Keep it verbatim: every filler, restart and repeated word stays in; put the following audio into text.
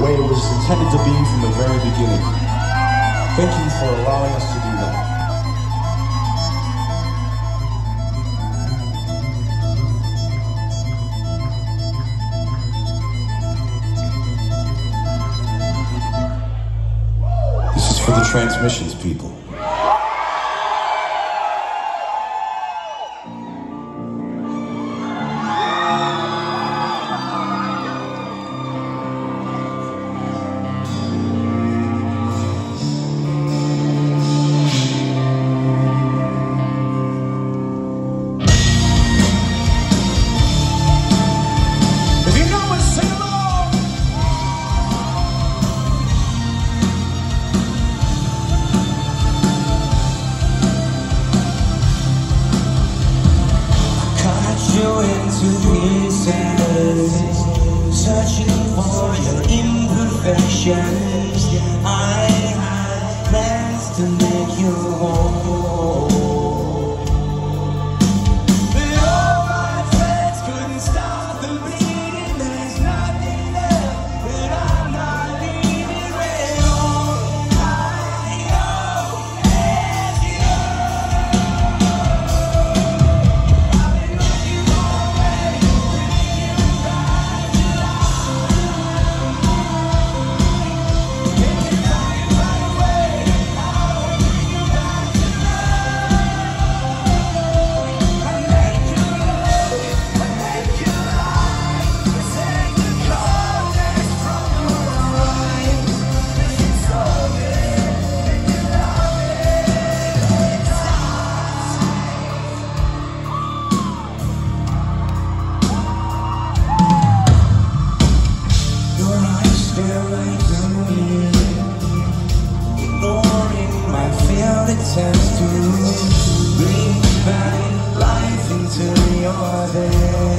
way it was intended to be from the very beginning. Thank you for allowing us to do that. This is for the transmissions people. Into pieces, searching for your imperfections. I had plans to make you whole, but all my friends couldn't stop the bleeding. There's nothing left, but I'm not leaving it all. I know as you attempts to bring back life into your day.